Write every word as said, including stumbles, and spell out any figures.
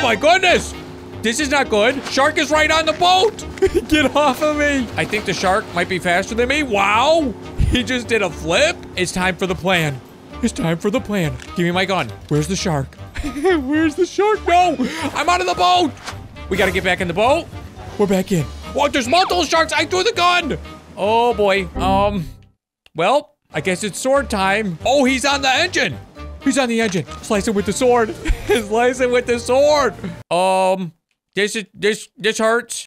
my goodness. This is not good. Shark is right on the boat. Get off of me. I think the shark might be faster than me. Wow. He just did a flip. It's time for the plan. It's time for the plan. Give me my gun. Where's the shark? Where's the shark? No. I'm out of the boat. We got to get back in the boat. We're back in. Oh, there's multiple sharks. I threw the gun. Oh, boy. Um, well, I guess it's sword time. Oh, he's on the engine. He's on the engine. Slice him with the sword. Slice him with the sword. Um... This is, this, this hurts.